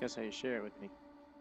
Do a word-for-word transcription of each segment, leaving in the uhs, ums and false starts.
Guess how you share it with me.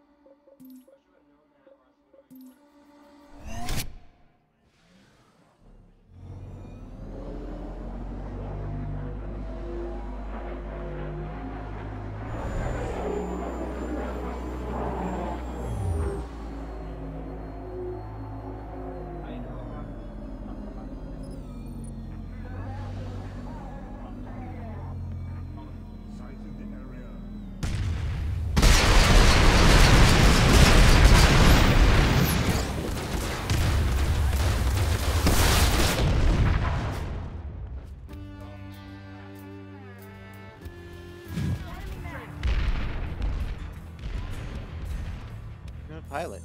Pilot.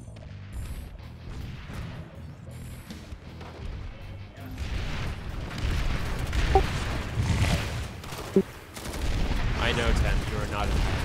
I know, Tem, you are not a pilot.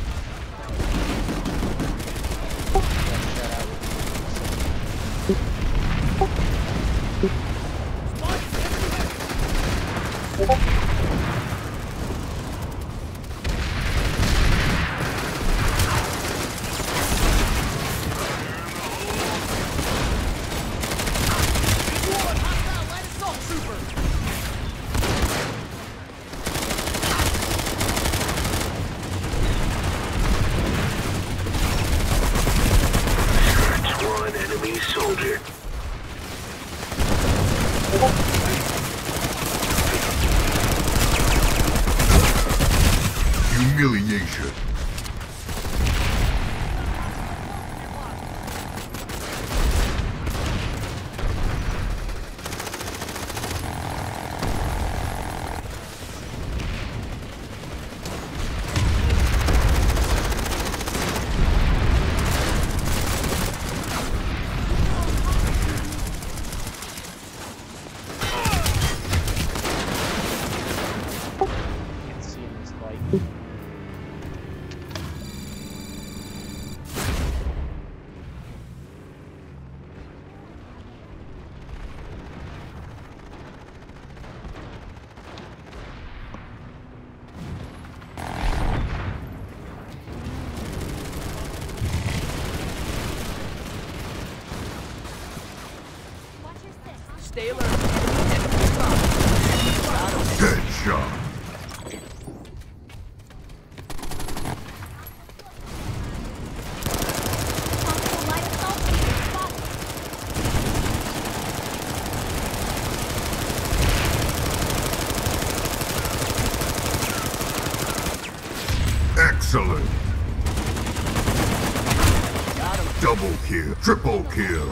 Humiliation. Stay alert. Headshot. Excellent. Double kill. Triple kill.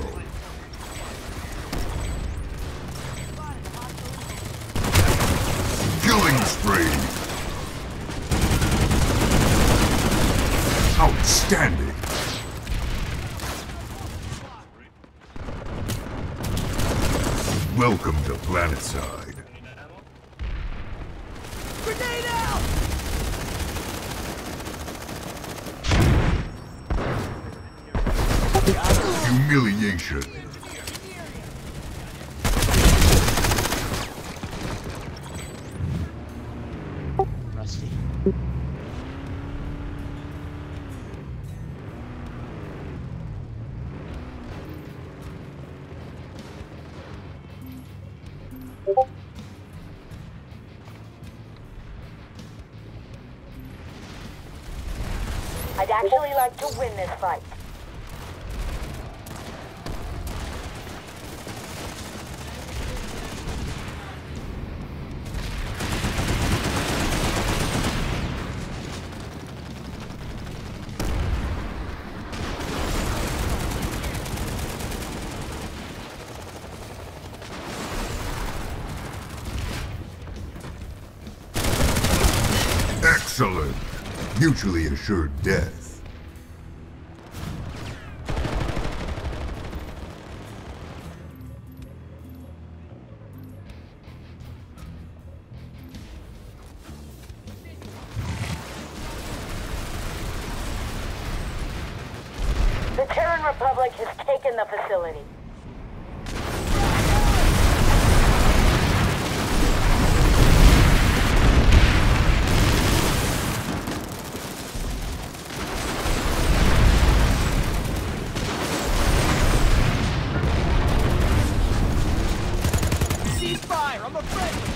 Killing spree. Outstanding. Welcome to Planetside. Grenade out! Humiliation. Rusty. I'd actually like to win this fight. Excellent. Mutually assured death. The Terran Republic has taken the facility. Ceasefire! I'm afraid!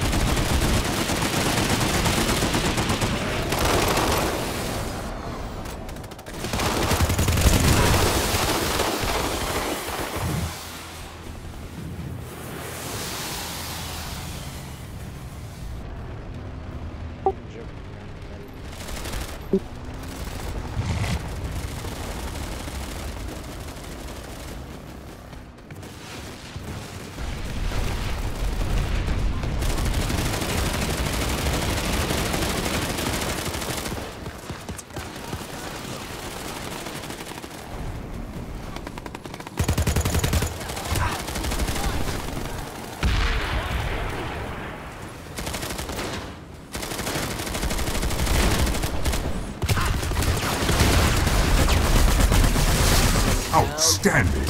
Outstanding.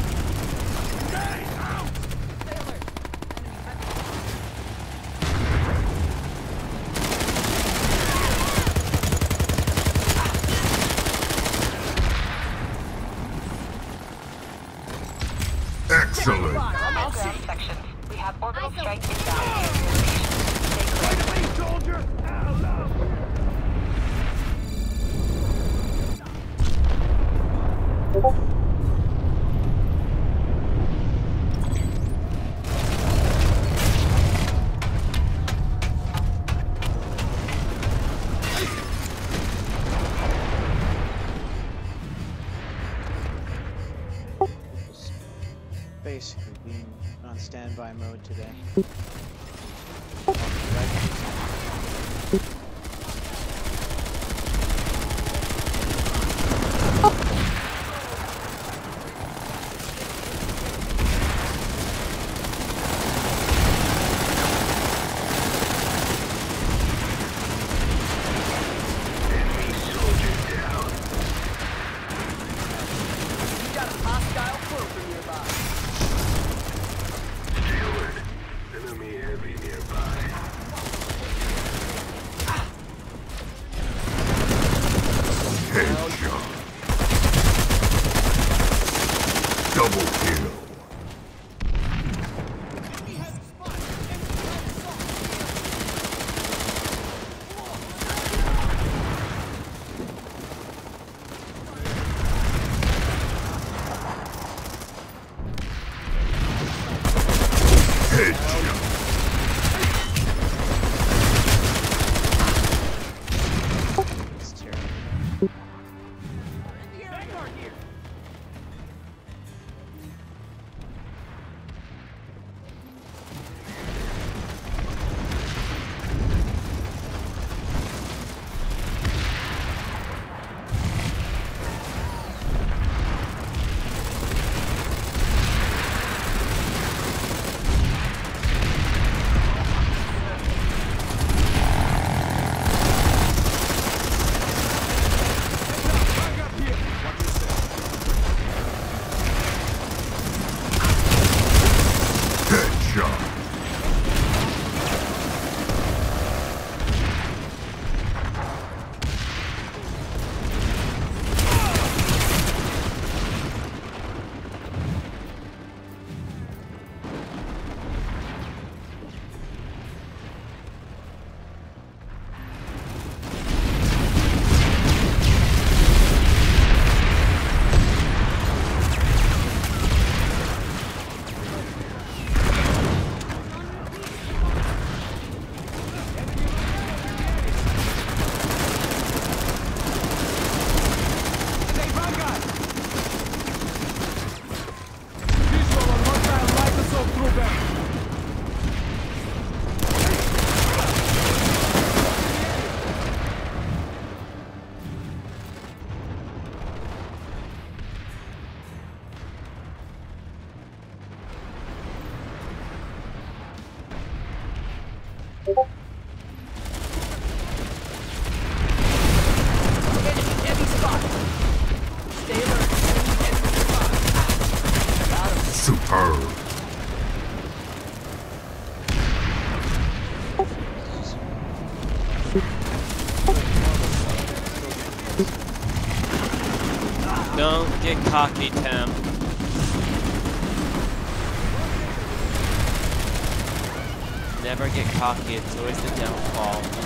Excellent. All ground sections. We have orbital strike inbound. Stay clear. Soldier! Basically being on standby mode today. You got a hostile cloaker nearby. Enemy heavy nearby. Headshot. Double kill. Headshot. It's terrible. Vanguard here! Headshot. Heavy spot! Stay alert. Enemy nearby. Got him. Superb. Don't get cocky, Tem. Never get cocky. It's always the downfall of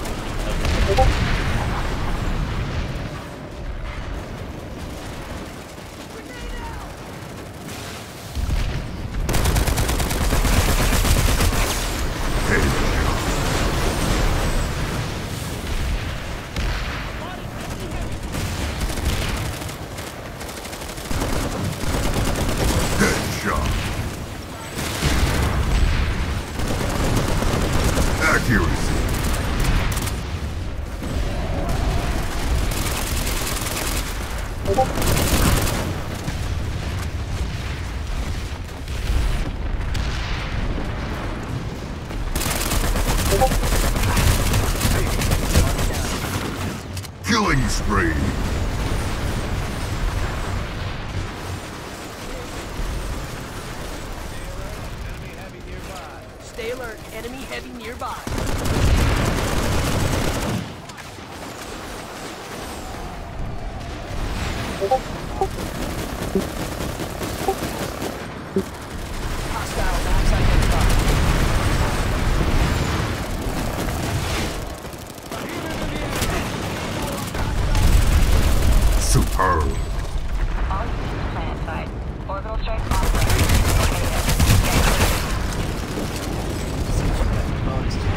Killing spree. Stay alert. Enemy heavy nearby. Hostile maps identified. Superb. All units planet side. Orbital strike authorized. Bonus to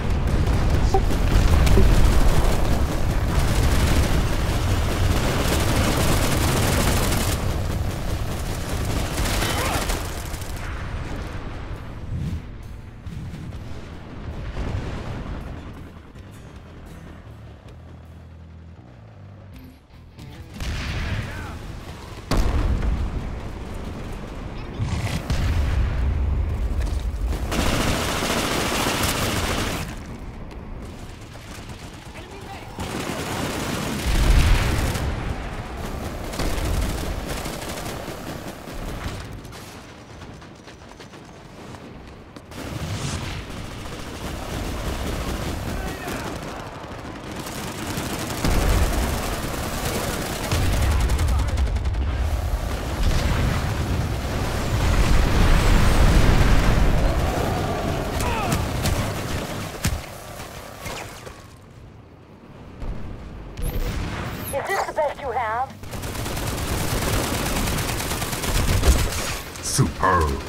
Is this the best you have? Superb.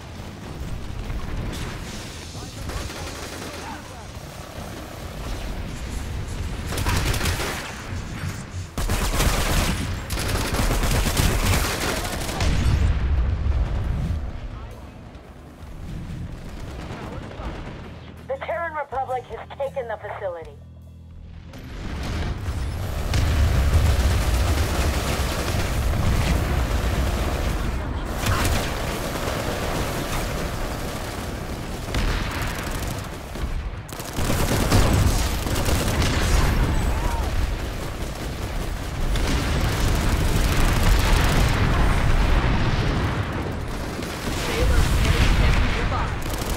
The Terran Republic has taken the facility. Stay alert. Enemy heavy nearby.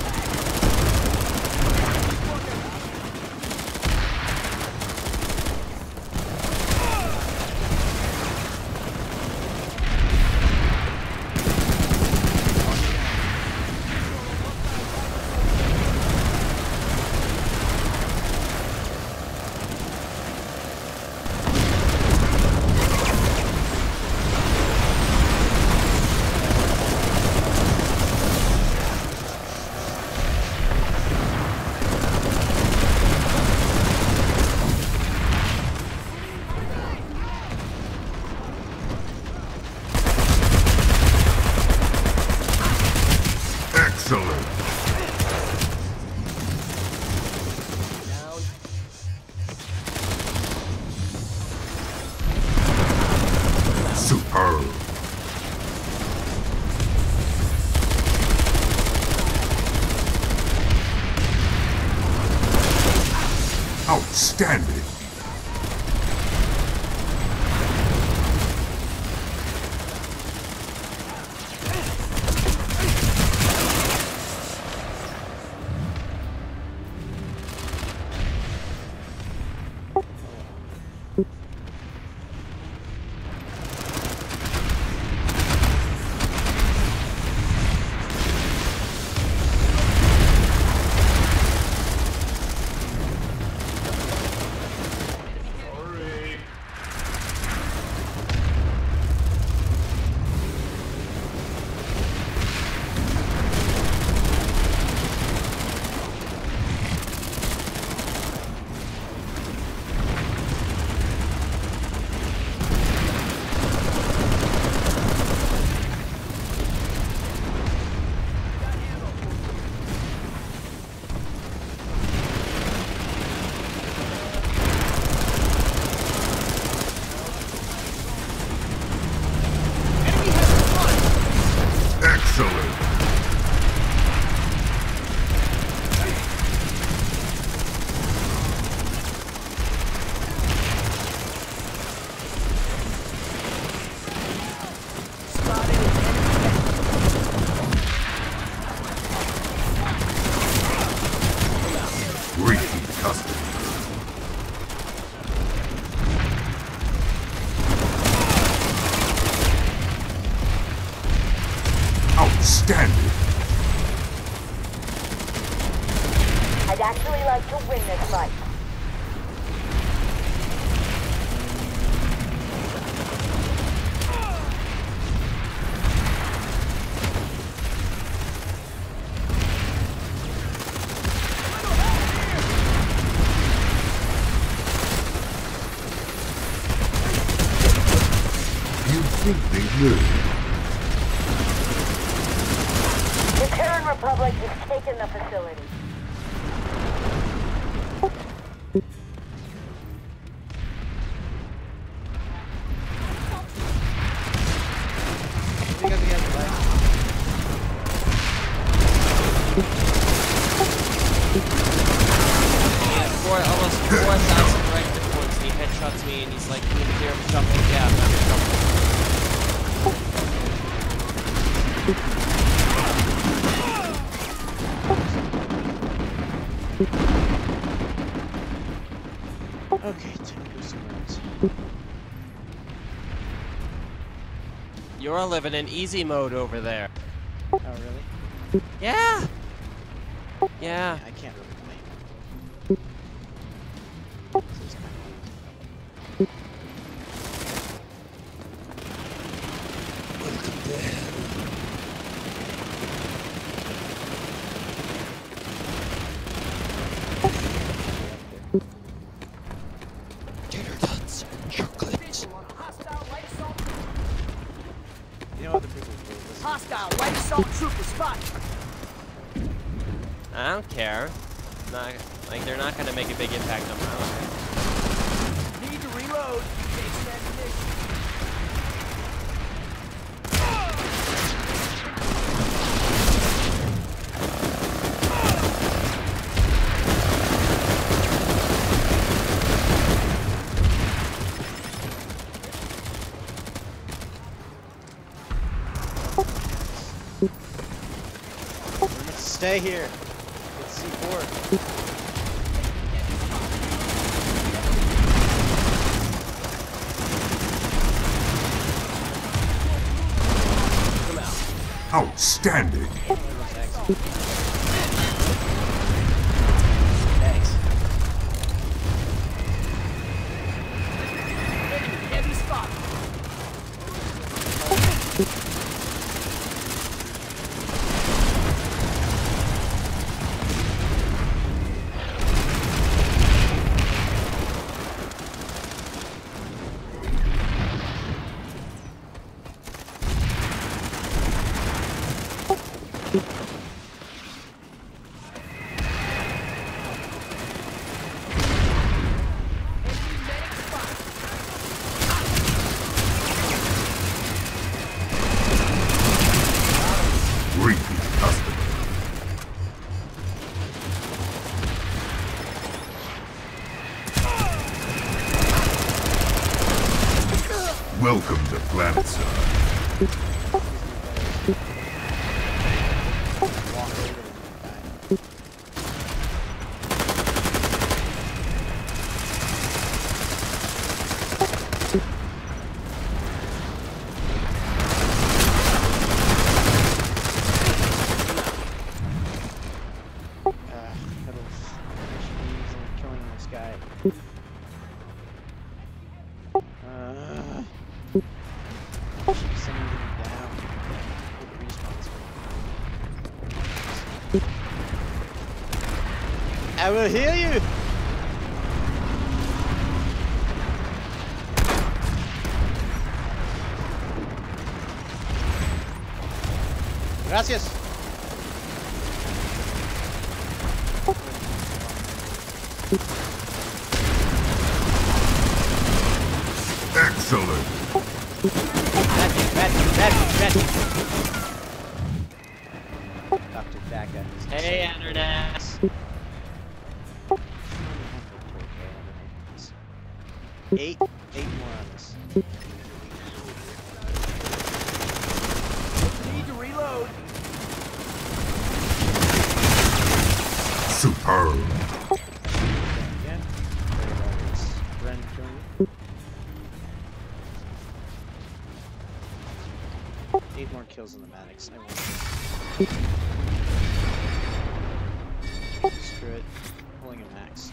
Excellent. Down. Superb. Outstanding. I'd actually like to win this fight. You think they knew? The Terran Republic has taken the facility. You guys get the light. Four, almost four thousand right towards me. Headshots me, and he's like, "You can hear him shuffling." Yeah, I'm shuffling. Okay, time to do some rounds. You're living in easy mode over there. Oh, really? Yeah. Yeah. I can't really blame you. This is kind of easy. Tater tots, chocolate. Hostile light assault. You know what the people do? Listen. Hostile light assault trooper spotted. I don't care. Not like they're not gonna make a big impact on my life. Need to reload. Chasing ammunition. Let's stay here. It's C four. Outstanding. Thanks. Heavy spot. Repeat customer. Welcome to Planetside. Walk over to the guy. Uh, little machines and killing this guy. Uh, keep sending him down. Good respawns. I will heal you. Gracias. Excellent. Magic, magic, magic, magic. Doctor Backa. Hey, internet. Eight, eight more on this. Need to reload. Superb. Again. Ren killing you. Eight more kills in the Maddox. I won. Screw it. pulling a max.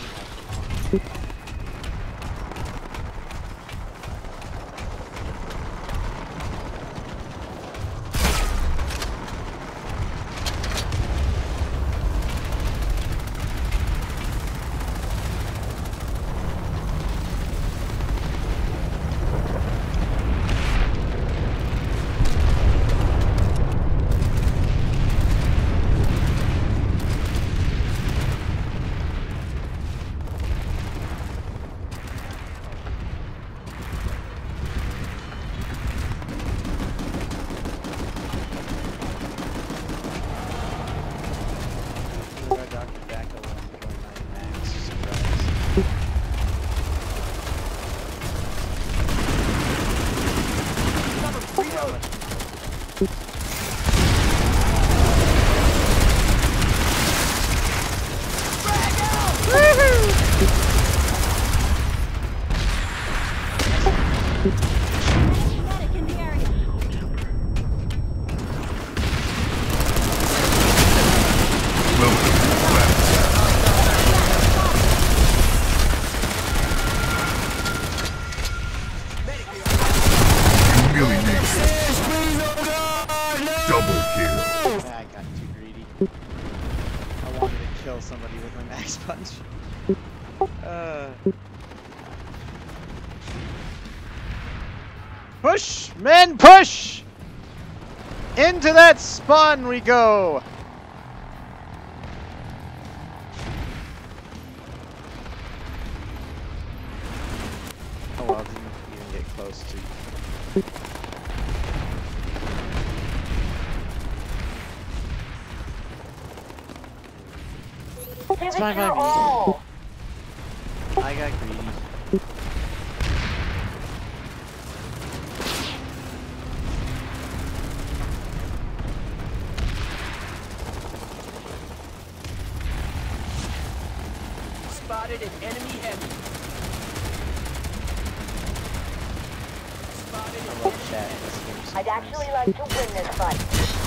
Somebody with my max punch. Uh. Push! Men, push! Into that spawn we go! Oh well, didn't even get close to. It's fine by me. I got greedy. Spotted an enemy heavy. Spotted an enemy heavy. I'd actually like to win this fight.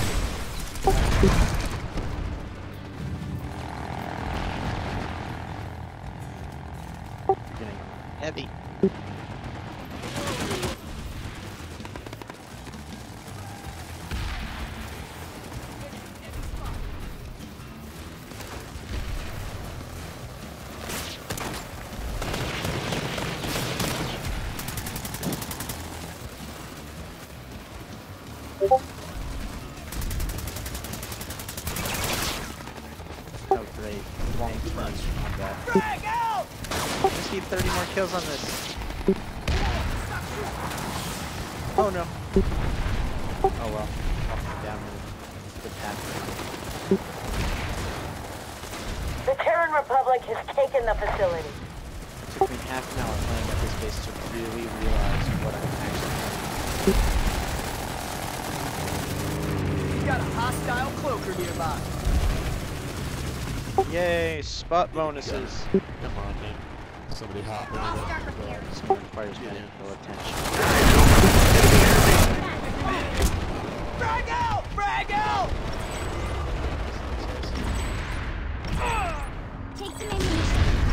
Heavy. Oh great. Thanks much on that. Drag out! Just need thirty more kills on this. Oh no. Oh well. I'll down the path. The Terran Republic has taken the facility. It took me half an hour playing at this base to really realize what I'm actually You got a hostile cloaker nearby. doing. Yay, spot bonuses. Come on, man. Somebody hop in there. This one requires medical attention. Frag out! Frag out! Take some ammunition.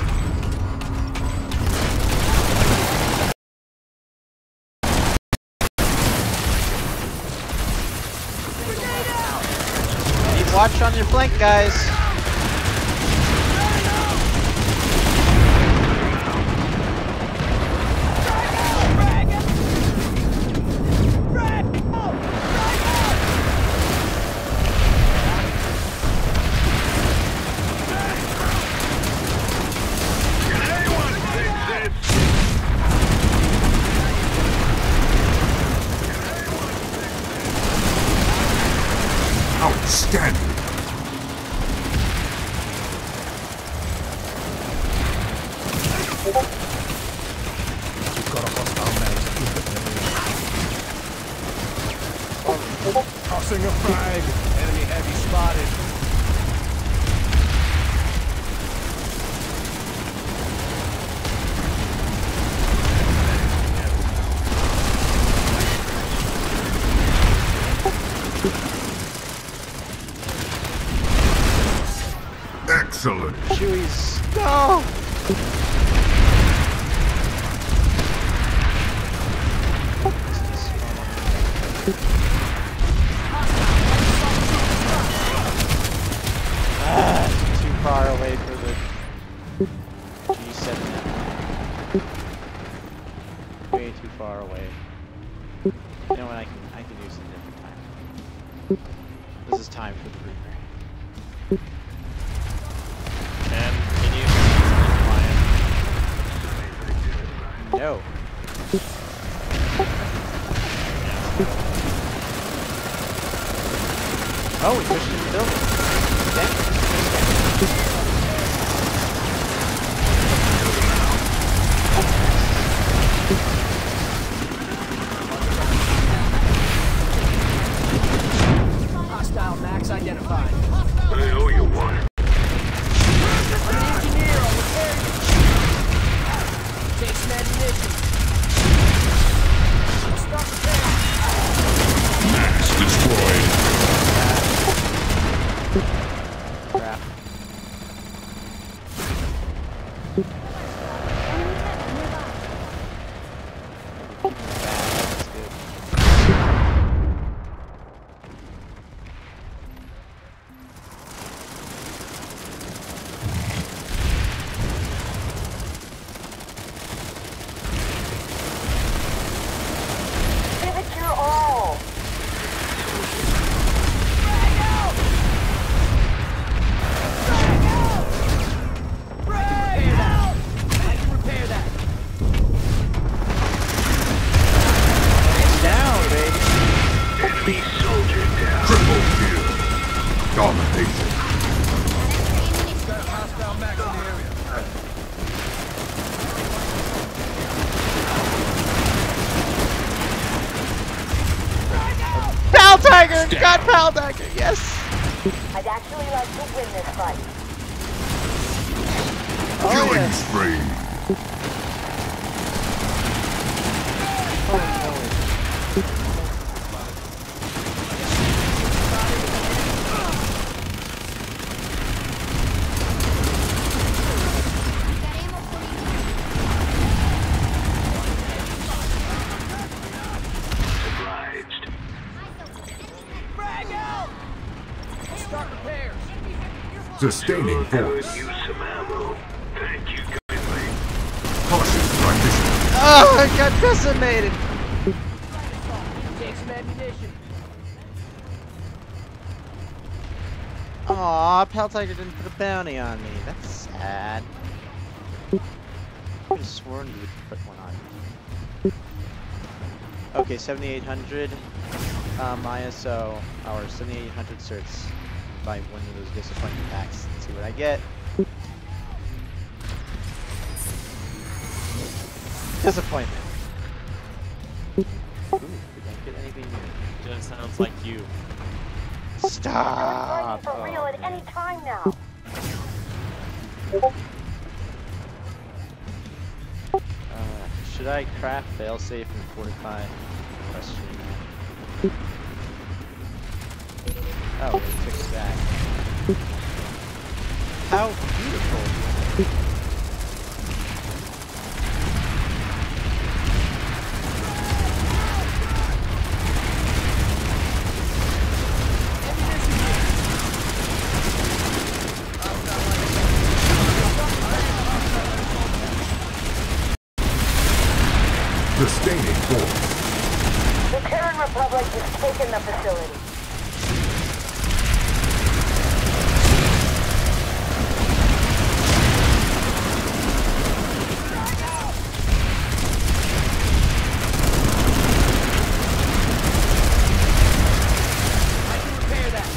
Keep watch on your flank, guys. Outstanding! You've got a hostile mag. Tossing a frag. Enemy heavy spotted. Excellent. Chewie's. No! Ah, too far away for the G seven. Way too far away. You know what? I can I can use it a different time. This is time for the Reaper. And can you fly No. Oh, we pushed in the building. Dang. Hostile max identified. I owe you one. I'm an engineer, I'll repair you. Take some ammunition. I'll start repairing. Max destroyed. Crap. That's good. Give it your all. Down, baby. Enemy soldier down. Triple kill. Domination. Pal Tiger! Got Pal Tiger! Yes! I'd actually like to win this fight. Oh, Killing yes. spree. Start repairs. Sustaining force. Use some ammo. Thank you kindly. Cautious transition. Oh, I got decimated! Take some ammunition. Aw, Pal Tiger didn't put a bounty on me. That's sad. I could have sworn you would put one on me. Okay, seventy-eight hundred um, I S O, our seventy-eight hundred certs. Buy one of those disappointment packs and see what I get. Disappointment. Ooh, we don't get anything new. Just sounds like you. Stop! For real Oh, at any time now. Uh, should I craft failsafe and fortify? Question. Oh, it took it back. How beautiful! Sustaining force. The Terran Republic has taken the facility. I can repair that.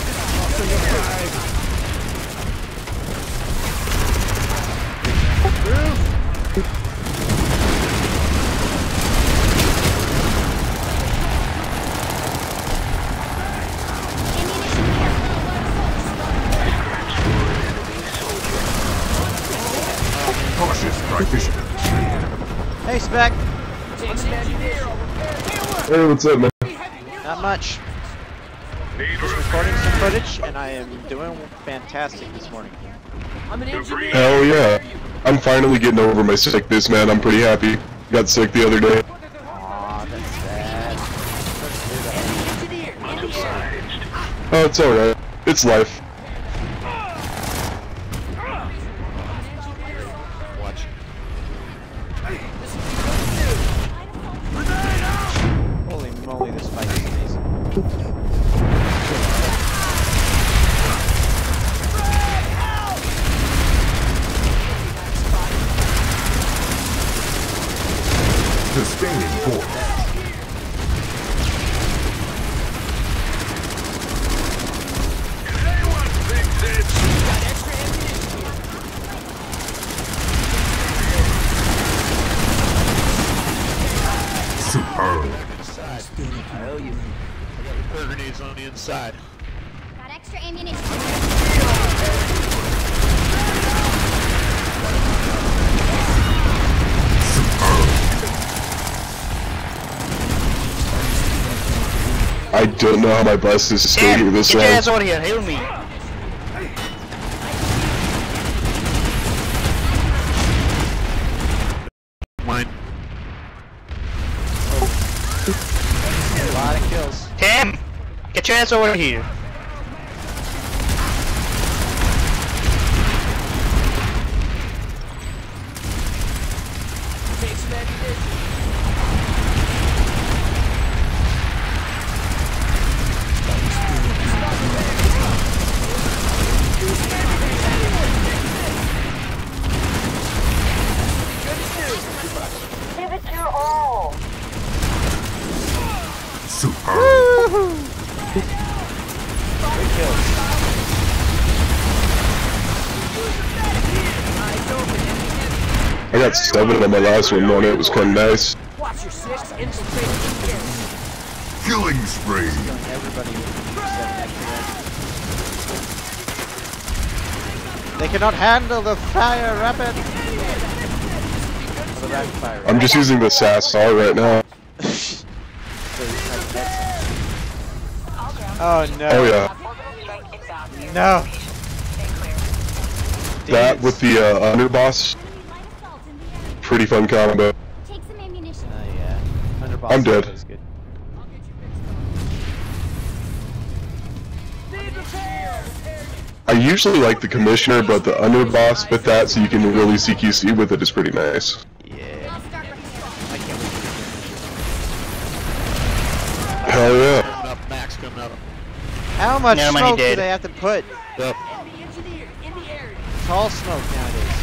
Cautious practitioner. Hey, Spec! Take some ammunition. Hey, what's up, man? Not much. Just recording some footage, and I am doing fantastic this morning. I'm an engineer. Hell yeah. I'm finally getting over my sickness, man. I'm pretty happy. Got sick the other day. Aw, that's sad. Engineer. In the air. Oh, it's alright. It's life. Watch. Holy moly, this fight is amazing. Sustaining force. Anyone fix it? Got extra ammunition here. Superb. Inside. I owe you. I got repair grenades on the inside. Got extra ammunition. I don't know how my bus is staying here this Get your long. ass over here, help me. Mine. A lot of kills. Tim, get your ass over here. Take some ammunition. Give it your all. Superb. Three kills. I got seven on my last one, man. It was kinda nice. Watch your six. Infiltrate in the air. Killing spree. Killing everybody with seven extra. They cannot handle the fire rapid. The rapid fire. I'm just using the S A S R right now. Oh no. Oh yeah. Orbital strike inbound. No. Stay clear. That with the uh, underboss. Pretty fun combo. Take some ammunition. Oh yeah. Underboss I'm dead. is good. I usually like the commissioner, but the underboss with that so you can really C Q C with it is pretty nice. Yeah. I'll start right here. I can't wait to Hell yeah. Coming up, Max coming up. How much Never mind, he smoke do did. they have to put? Yep. Enemy engineer in the area. It's all smoke nowadays.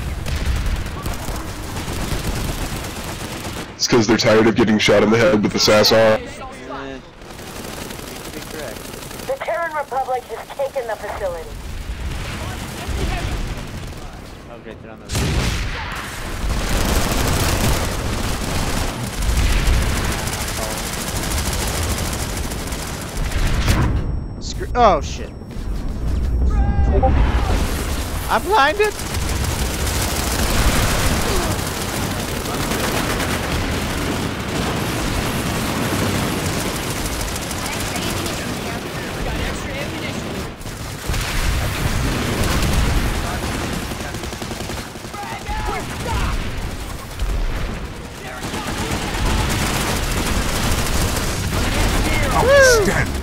It's because they're tired of getting shot in the head with the S A S R. Eh, you could be correct. The Terran Republic has taken the facility. Oh great, they're on the roof. Screw- oh shit. I'm blinded! Got extra ammunition. Outstanding.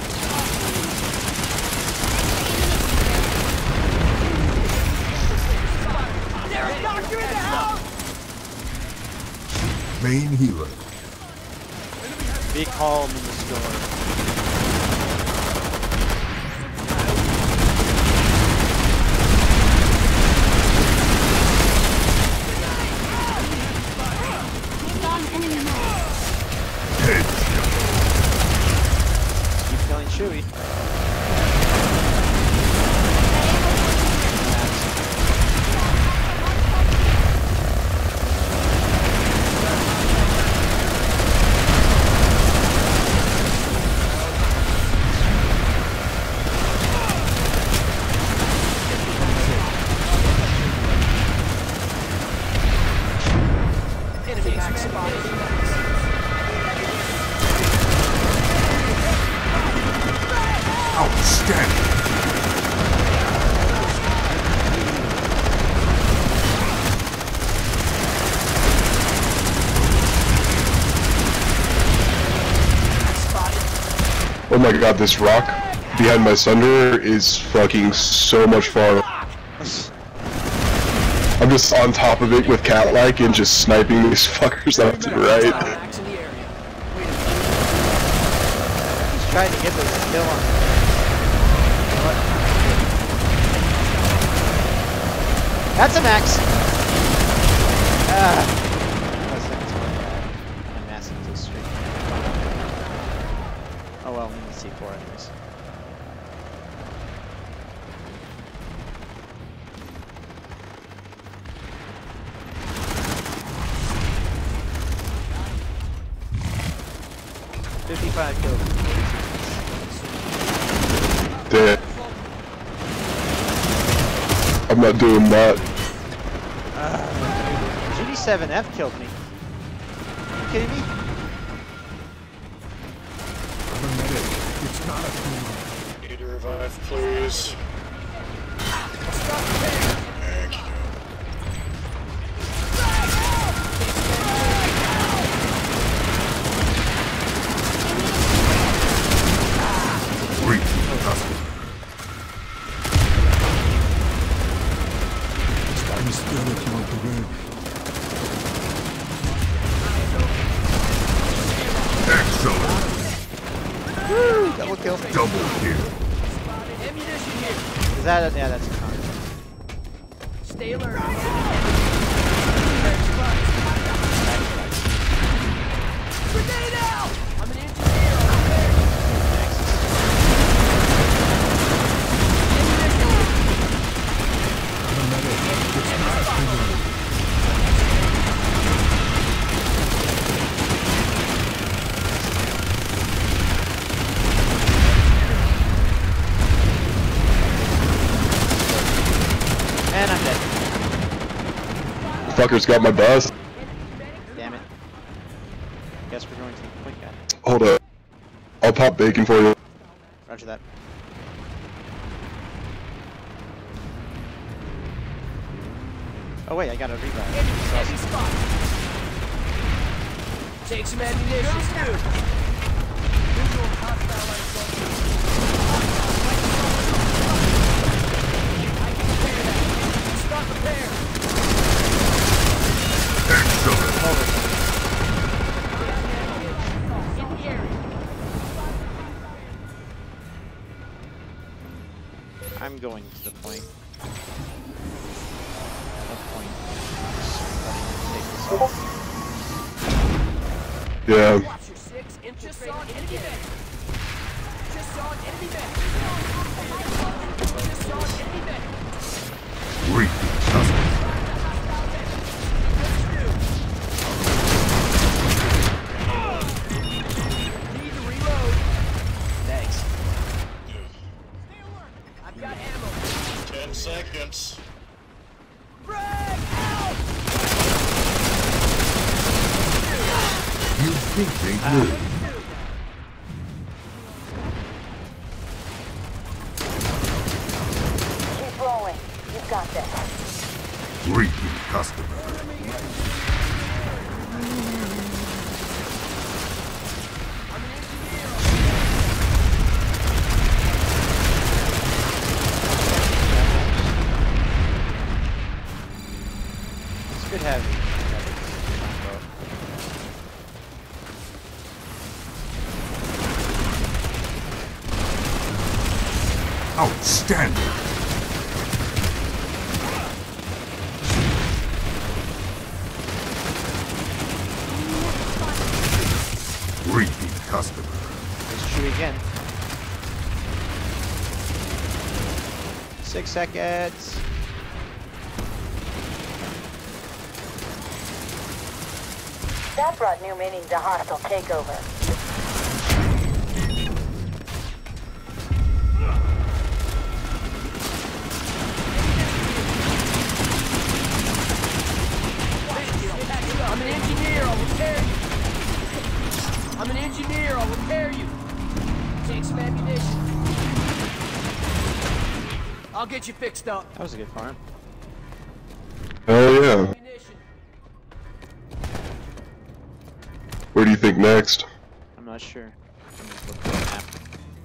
Doctor in the house. Main healer. Be calm in the storm. Headshot. Keep killing Chewie. my god, this rock behind my Sunder is fucking so much fun. I'm just on top of it with cat-like and just sniping these fuckers left and right. He's trying to get this kill on. What? That's a max! Ah. That's not too bad. I'm massive to stream. Oh well, we need C four anyways. fifty-five kills. Damn. I'm not doing that. Uh, G D seven F killed me. Are you kidding me? It's not a Need to revive, please. Thank you. Excellent. Woo! Double kill. Double kill. Ammunition here. Is that a, yeah, that's a con. Stay alert. Grenade out! I'm an engineer. And I'm dead. Fuckers got my bus. Damn it. Guess we're going to the point guy. Hold up. I'll pop bacon for you. Roger that. Oh wait, I got a revive. Heavy spot. Take some ammunition. Visual hostile light I can repair that. Stop repair. Excellent. In the area. I'm going to the point. The point. Take this off. Yeah. Watch your six. Just saw an enemy man. Just saw an enemy man. Just saw an enemy man. Repeat customer. Need to reload. Thanks. I've got ammo. Ten seconds. Frag out! You think they would? Keep rolling. You've got this. Repeat customer. It's good having. Outstanding. Repeat customer. Let's shoot again. Six seconds. That brought new meaning to hostile takeover. I'm an engineer, I'll repair you. I'm an engineer, I'll repair you. Take some ammunition. I'll get you fixed up. That was a good farm. Hell yeah. Ammunition. Where do you think next? I'm not sure. I'm just looking at the map.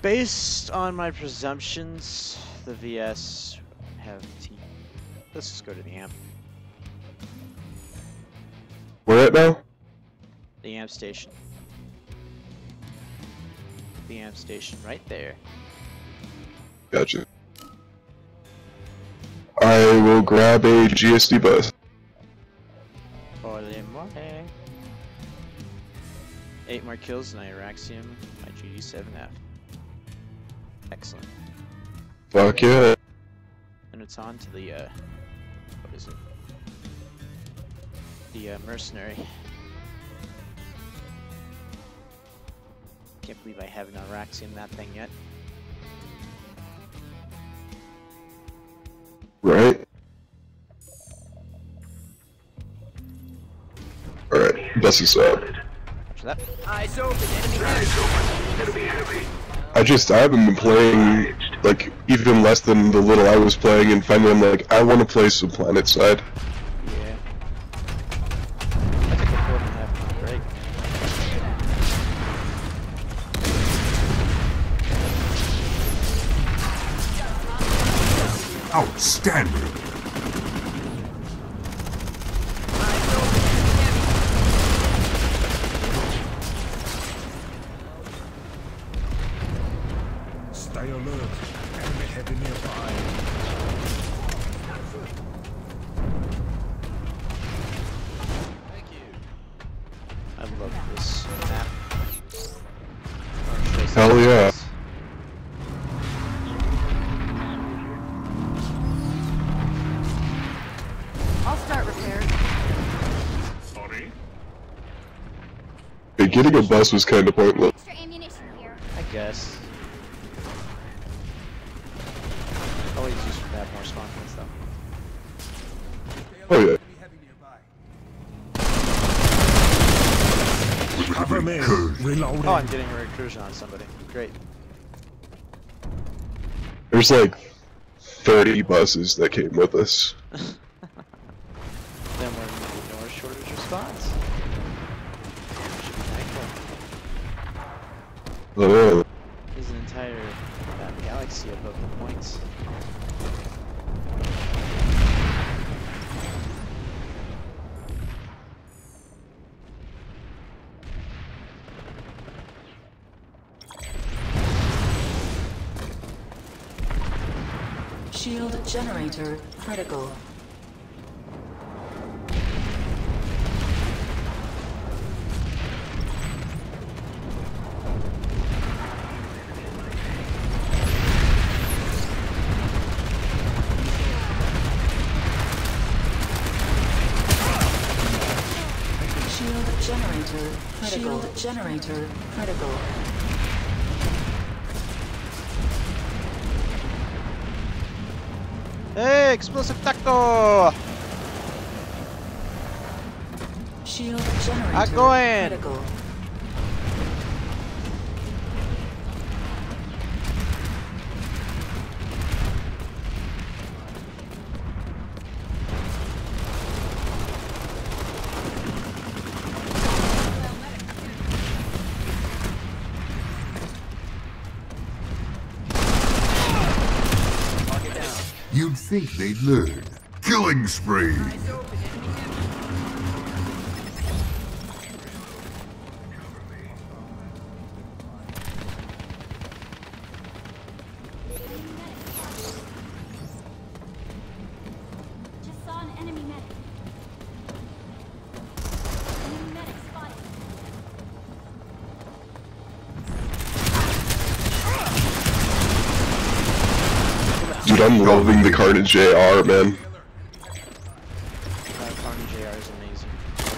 Based on my presumptions, the V S have T. Let's just go to the amp. Where at now? The amp station. The amp station right there. Gotcha. I will grab a G S D bus. Ole mole. Eight more kills than Iraxium, my G D seven F. Excellent. Fuck yeah. And it's on to the, uh, what is it? The, uh, mercenary. Can't believe I haven't Iraxium that thing yet. Right. Alright, bus is up. After that. Eyes open, enemy heavy. I just, I haven't been playing, like, even less than the little I was playing, and finally I'm like, I want to play some PlanetSide. Yeah. I took a four and a half month break. Outstanding. Stay alert. Enemy heavy nearby. Thank you. I love this map. Hell yeah. I'll start repairs. Sorry. Hey, getting a bus was kind of pointless. Extra ammunition here. I guess. Always use for that more spawn points though. Oh yeah. Cover me. Reloading. Oh, I'm getting a recursion on somebody. Great. There's like thirty buses that came with us. Then we're gonna ignore shortage response. Should be thankful. Oh, There's an entire uh, galaxy of open points. Shield generator critical. Shield generator critical. Shield generator critical. Hey, explosive taco! Shield generator I'm going. critical. You'd think they'd learn. Killing spree. Just saw an enemy medic. Enemy medic spotted. dude, I'm loving the Carnage A R, man. Uh, Carnage A R is amazing.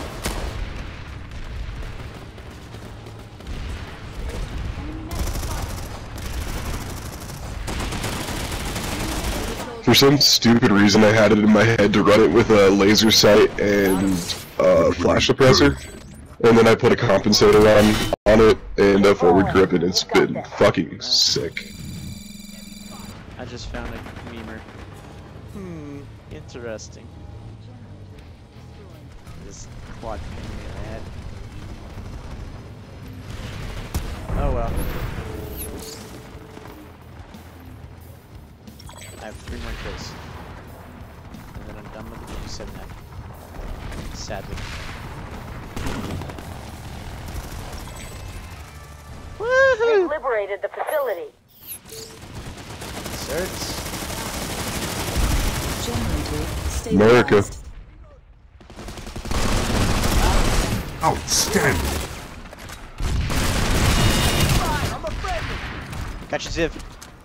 For some stupid reason, I had it in my head to run it with a laser sight and uh, flash suppressor, and then I put a compensator on on it and a forward grip, and it's been fucking sick. I just found a memer. Hmm, interesting. This quad thing in my head. Oh well. I have three more kills. And then I'm done with the G D seven F. Sadly. We've Woohoo! liberated the facility. Certs. Generator America. stabilized. Outstanding. I'm a friendly. Got you, Ziv.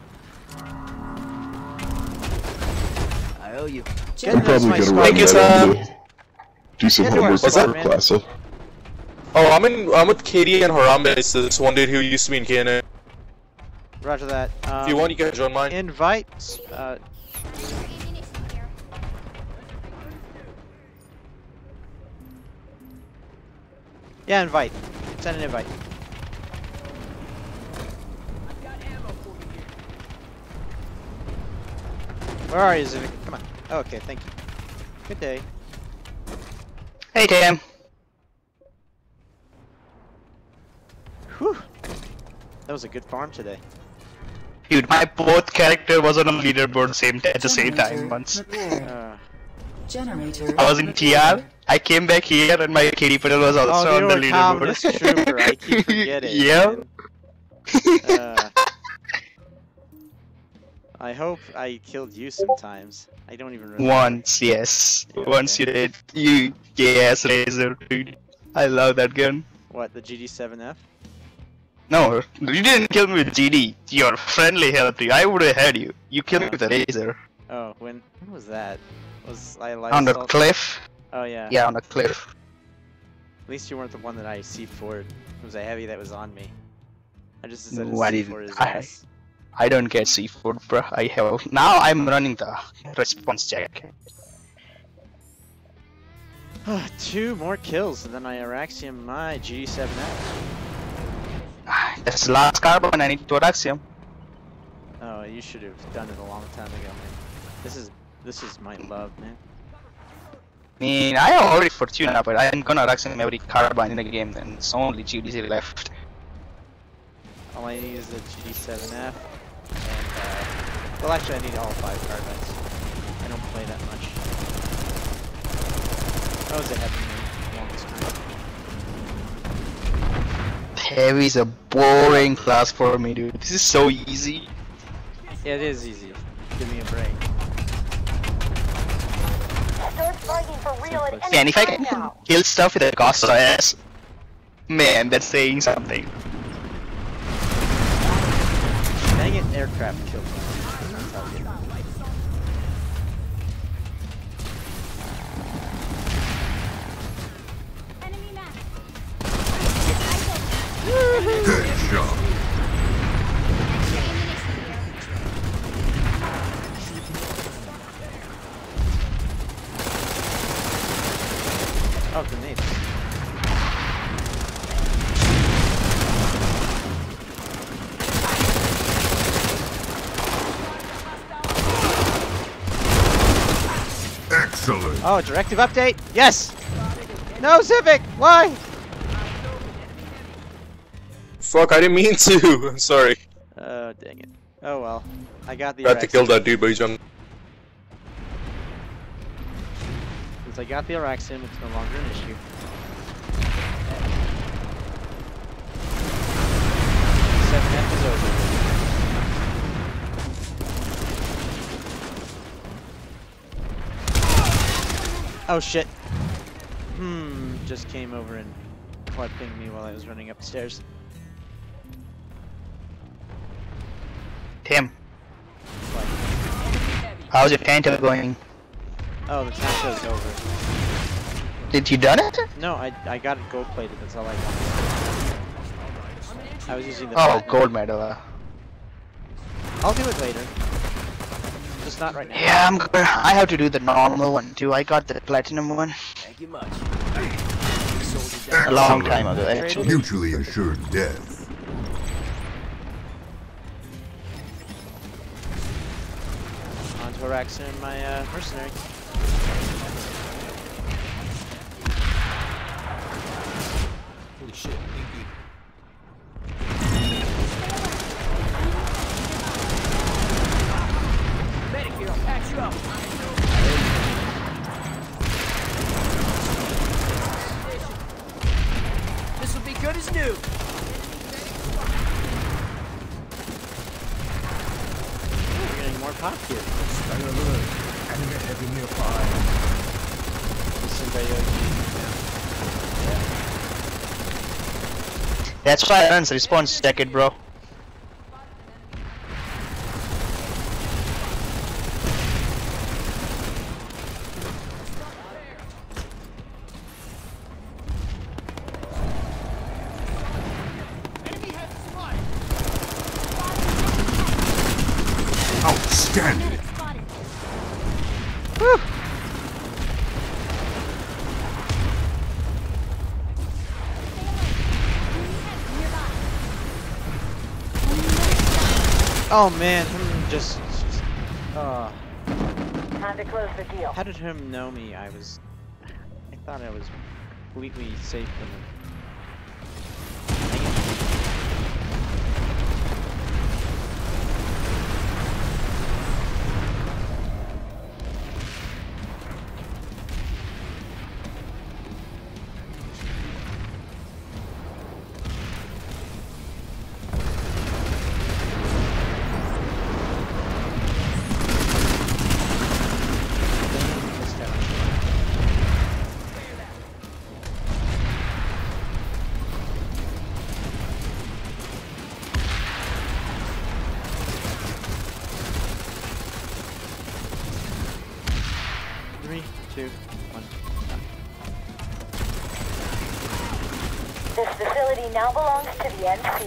I owe you. I'm Good, that's probably my gonna squad. run Thank you, that Sam. and do some Get to our homework squad, for man. class. So. Oh, I'm in. I'm with Katie and Harambe. It's this one dude who used to be in K N A. Roger that. Um, If you want, you can join mine. Invite. Uh, Ammunition here. yeah, invite. Send an invite. I've got ammo for you here. Where are you, Ziv? Come on. Oh, okay, thank you. Good day. Hey, Tam. Whew. That was a good farm today. Dude, my both character was on a leaderboard same at the same Generator time once. repaired. Uh, Generator. I was in T R. I came back here and my Katie Patel was oh, also you on the were Communist Trooper. leaderboard. I keep forgetting. Yeah. man. Uh, I hope I killed you sometimes. I don't even remember. Once, yes. Yeah, Once okay. you did. You gay ass razor, dude. I love that gun. What, the G D seven F? No, you didn't kill me with G D. Your friendly helped you. I would have had you. You killed me with a razor. Oh, when, when was that? Was I live On the assault- cliff? Oh yeah. Yeah, on a cliff. At least you weren't the one that I C four'd. It was a heavy that was on me. I just said No, I C didn't. four his I- ass. I don't get seafood, bro. I have. Now I'm running the response jacket. Two more kills, and then I Araxium my G D seven F. That's the last carbon. I need to Araxium. Oh, you should have done it a long time ago, man. This is this is my love, man. I mean, I have already Fortuna, but I'm gonna Araxium every carbine in the game. Then it's only G D C left. All I need is the G D seven F, and uh, well, actually, I need all five carbines. I don't play that much. That was a heavy man, longest time. Heavy is a boring class for me, dude. This is so easy. Yeah, it is easy. Give me a break. Start fighting for real at any Man, if I time can now. kill stuff with a cost ass, man, that's saying something. Dang it, aircraft killed me. That's how it is. Enemy map. Headshot. Oh, grenade. Excellent. Oh, directive update? Yes! No, Civic! Why? Fuck, I didn't mean to. I'm sorry. Oh, dang it. Oh well. I got the I had to Araxium. kill that dude, but he's young. Since I got the Araxium, it's no longer an issue. seven F is over. Oh shit. Hmm, just came over and quad pinged me while I was running upstairs. Tim, What? how's your Phantom going? Oh, the time show's over. Did you done it? No, I I got it gold plated, that's all I wanted. I was using the Oh, platinum. gold medal. uh. I'll do it later. Just not right now. Yeah, I'm gonna. I have to do the normal one too. I got the platinum one Thank you much. a long Excellent. time ago, actually. Mutually assured death. On to Araxium and my uh, mercenary. Holy shit. Inky. Medic you! We're getting more pop here. Stay alert. Enemy heavy nearby. Listen, Bayoji. That's why I runs response jacket, bro. Outstanding. Whew. Oh man, him just, just uh Time to close the deal. how did him know me? I was I thought I was completely safe from him. Three, two, one. This facility now belongs to the N C.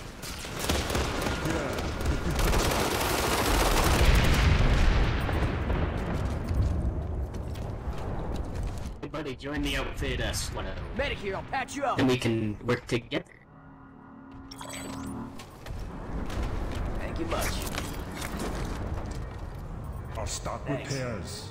Everybody join the outfit as one of them. Medic here, I'll patch you up. And we can work together. Thank you much. I'll start Thanks. repairs.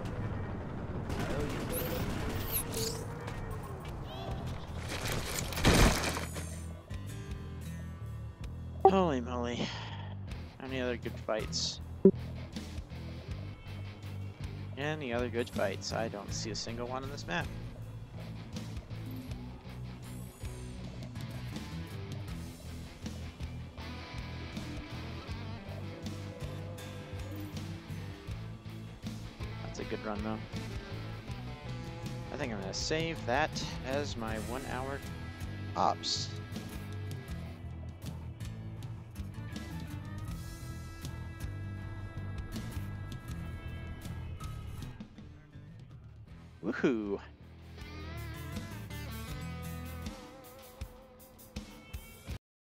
Holy moly. Any other good fights? Any other good fights? I don't see a single one on this map. That's a good run though. I think I'm gonna save that as my one hour ops. Woohoo!